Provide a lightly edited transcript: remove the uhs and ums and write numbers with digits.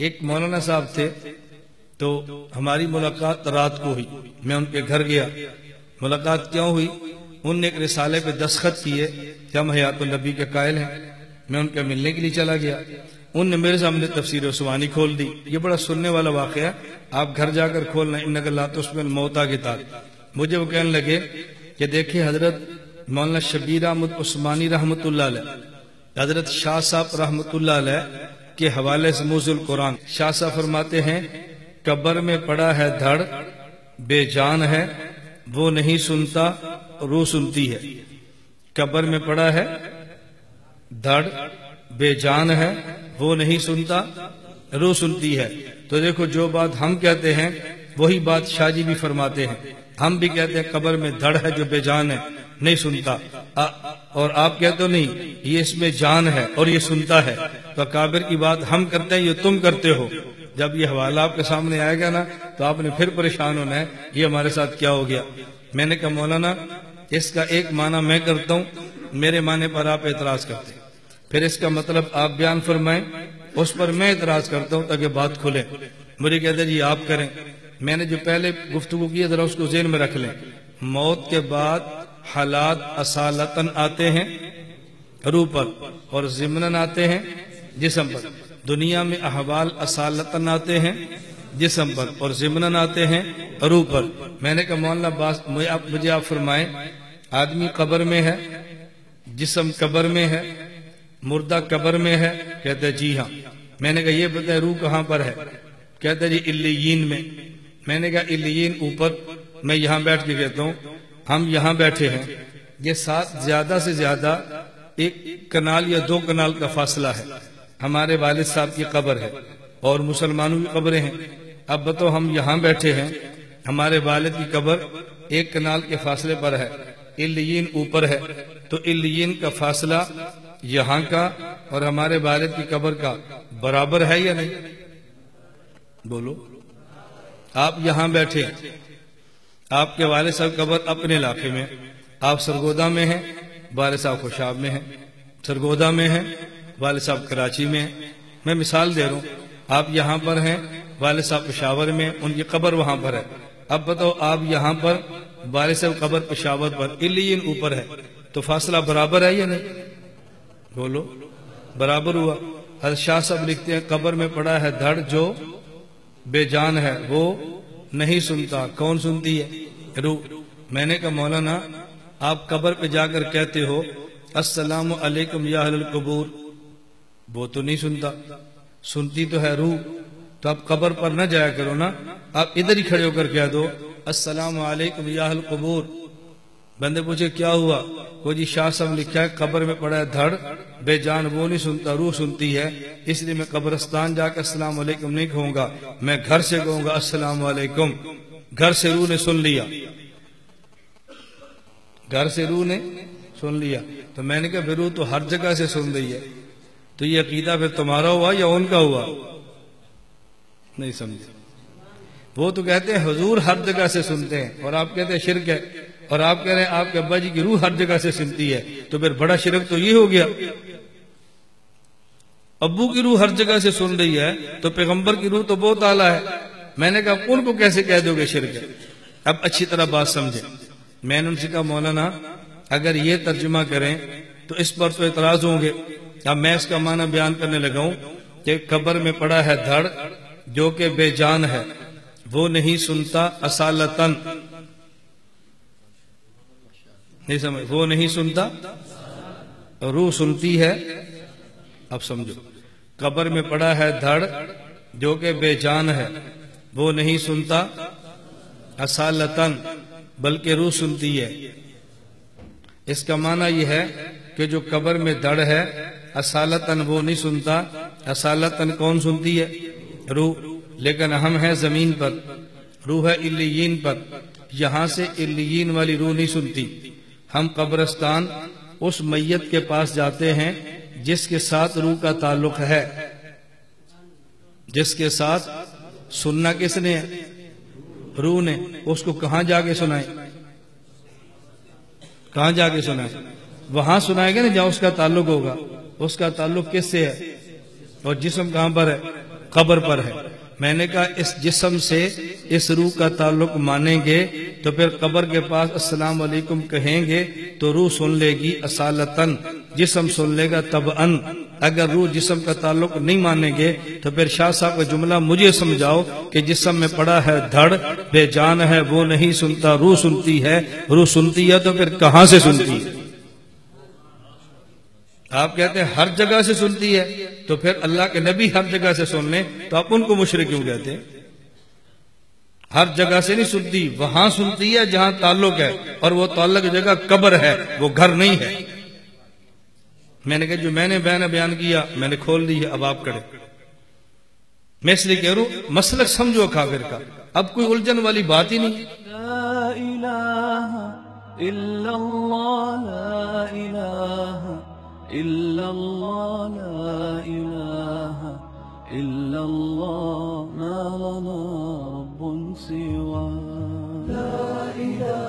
ایک مولانا صاحب تھے، تو ہماری ملاقات رات کو ہوئی، میں ان کے گھر گیا۔ ملاقات کیوں ہوئی؟ ان نے ایک رسالے پہ دستخط کیے کہ ہم حیات النبی کے قائل ہیں۔ میں ان کے ملنے کے لیے چلا گیا، ان نے میرے سامنے تفسیر عثمانی کھول دی۔ یہ بڑا سننے والا واقعہ، آپ گھر جا کر کھولنا، انک لا تسمع الموتیٰ کتاب۔ مجھے وہ کہنے لگے کہ دیکھیں حضرت مولانا شبیر احمد عثمانی رحمۃ اللہ علیہ، حضرت شاہ صاحب رحمۃ اللہ علیہ کے حوالے سے موضوع القرآن، شاہ صاحب فرماتے ہیں قبر میں پڑا ہے دھڑ، بے جان ہے وہ نہیں سنتا روح سنتی ہے۔ قبر میں پڑا ہے دھڑ، بے جان ہے وہ نہیں سنتا روح سنتی ہے۔ تو دیکھو جو بات ہم کہتے ہیں وہی بات شاہ جی بھی فرماتے ہیں۔ ہم بھی کہتے ہیں قبر میں دھڑ ہے جو بے جان ہے نہیں سنتا، اور آپ کہتے ہو نہیں یہ اس میں جان ہے اور یہ سنتا ہے۔ تو اکابر کی بات ہم کرتے ہیں، یہ تم کرتے ہو۔ جب یہ حوالہ آپ کے سامنے آئے گا نا تو آپ نے پھر پریشان ہونا ہے یہ ہمارے ساتھ کیا ہو گیا۔ میں نے کہا مولانا اس کا ایک معنی میں کرتا ہوں، میرے معنی پر آپ اعتراض کرتے ہیں، پھر اس کا مطلب آپ بیان فرمائیں، اس پر میں اعتراض کرتا ہوں تاکہ بات کھلے۔ مجھے کہتے ہیں جی آپ کریں۔ میں نے جو پہلے گفتگو کی ہے ذرا اس کو ذہن میں رکھ لیں۔ موت کے بعد حالات اصالتاً آتے ہیں روح پر اور ضمناً آتے ہیں جسم پر۔ دنیا میں احوال اصالتاً آتے ہیں جسم پر اور ضمناً آتے ہیں روح پر۔ میں نے کہا مولانا مجھے آپ فرمائیں آدمی قبر میں ہے، جسم قبر میں ہے، مردہ قبر میں ہے؟ کہتے ہیں جی ہاں۔ میں نے کہا یہ بتائے روح کہاں پر ہے؟ کہتے ہیں جی علیین میں۔ میں نے کہا علیین اوپر، میں یہاں بیٹھ کے کہتا ہوں ہم یہاں بیٹھے ہیں، یہ زیادہ سے زیادہ ایک کنال یا 2 کنال کا فاصلہ ہے، ہمارے والد صاحب کی قبر ہے اور مسلمانوں کی قبریں ہیں۔ اب بتاؤ ہم یہاں بیٹھے ہیں، ہمارے والد کی قبر 1 کنال کے فاصلے پر ہے، علیین اوپر ہے، تو علیین کا فاصلہ یہاں کا اور ہمارے والد کی قبر کا برابر ہے یا نہیں؟ بولو۔ آپ یہاں بیٹھے، آپ کے والد صاحب قبر اپنے علاقے میں، آپ سرگودا میں ہیں، والد صاحب خوشاب میں ہیں، سرگودا میں ہیں، والد صاحب کراچی میں ہیں۔ میں مثال دے رہا ہوں، آپ یہاں پر ہیں، والد صاحب پشاور میں، ان کی قبر وہاں پر ہے۔ اب بتاؤ آپ یہاں پر، والد صاحب قبر پشاور پر، علیین اوپر ہے، تو فاصلہ برابر ہے یا نہیں؟ بولو، برابر ہوا۔ حضرت شاہ صاحب لکھتے ہیں قبر میں پڑا ہے دھڑ جو بے جان ہے وہ نہیں سنتا، کون سنتی ہے؟ روح۔ میں نے کہا مولانا آپ قبر پہ جا کر کہتے ہو السلام علیکم یا اہل القبور، وہ تو نہیں سنتا، سنتی تو ہے روح۔ تو آپ قبر پر نہ جایا کرو نا، آپ ادھر ہی کھڑے ہو کر کہہ دو السلام علیکم یا اہل القبور۔ بندے پوچھے کیا ہوا؟ وہ جی شاہ صاحب لکھا ہے قبر میں پڑا ہے دھڑ، بے جان وہ نہیں سنتا روح سنتی ہے، اس لیے میں قبرستان جا کے السلام علیکم نہیں کہوں گا، میں گھر سے کہوں گا السلام علیکم۔ گھر سے روح نے سن لیا، گھر سے روح نے سن لیا۔ تو میں نے کہا پھر روح تو ہر جگہ سے سن رہی ہے، تو یہ عقیدہ پھر تمہارا ہوا یا ان کا ہوا؟ نہیں سمجھے؟ وہ تو کہتے ہیں حضور ہر جگہ سے سنتے ہیں، اور آپ کہتے ہیں شرک ہے، اور آپ کہہ رہے ہیں آپ کے ابا جی کی روح ہر جگہ سے سنتی ہے، تو پھر بڑا شرک تو یہ ہو گیا۔ ابو کی روح ہر جگہ سے سن رہی ہے تو پیغمبر کی روح تو بہت اعلیٰ ہے۔ میں نے کہا ان کو کیسے کہہ دو گے شرک ہے؟ اب اچھی طرح بات سمجھے۔ میں نے ان سے کہا مولانا اگر یہ ترجمہ کریں تو اس پر تو اعتراض ہوں گے۔ اب میں اس کا معنی بیان کرنے لگا ہوں کہ قبر میں پڑا ہے دھڑ جو کہ بے جان ہے، وہ نہیں سنتا اصالتاً، نہیں سمجھ، وہ نہیں سنتا، روح سنتی ہے۔ اب سمجھو، قبر میں پڑا ہے دھڑ جو کہ بے جان ہے، وہ نہیں سنتا اصالتاً بلکہ روح سنتی ہے۔ اس کا معنی یہ ہے کہ جو قبر میں دھڑ ہے اصالتاً وہ نہیں سنتا، اصالتاً کون سنتی ہے؟ روح۔ لیکن ہم ہیں زمین پر، روح ہے علیین پر، یہاں سے علیین والی روح نہیں سنتی۔ ہم قبرستان اس میت کے پاس جاتے ہیں جس کے ساتھ روح کا تعلق ہے، جس کے ساتھ سننا کس نے ہے؟ روح نے۔ اس کو کہاں جا کے سنائیں؟ کہاں جا کے سنائیں؟ وہاں سنائے گا نا جہاں اس کا تعلق ہوگا۔ اس کا تعلق کس سے ہے؟ اور جسم کہاں پر ہے؟ قبر پر ہے۔ میں نے کہا اس جسم سے اس روح کا تعلق مانیں گے تو پھر قبر کے پاس السلام علیکم کہیں گے تو روح سن لے گی اصالتاً، جسم سن لے گا طبعاً۔ اگر روح جسم کا تعلق نہیں مانیں گے تو پھر شاہ صاحب کا جملہ مجھے سمجھاؤ کہ جسم میں پڑا ہے دھڑ، بے جان ہے وہ نہیں سنتا، روح سنتی ہے، روح سنتی ہے تو پھر کہاں سے سنتی ہے؟ آپ کہتے ہیں ہر جگہ سے سنتی ہے، تو پھر اللہ کے نبی ہر جگہ سے سن لیں تو آپ ان کو مشرک کیوں کہتے ہیں؟ ہر جگہ سے نہیں سنتی، وہاں سنتی ہے جہاں تعلق ہے، اور وہ تعلق جگہ قبر ہے، وہ گھر نہیں ہے۔ میں نے کہا جو میں نے بیان کیا میں نے کھول دی ہے، اب آپ کریں۔ میں اس لیے کہہ رہا ہوں مسلک سمجھو کافر کا، اب کوئی الجھن والی بات ہی نہیں۔ لا الہ الا اللہ، لا الہ الا اللہ، لا الہ الا اللہ، ما لنا رب سوا، لا الہ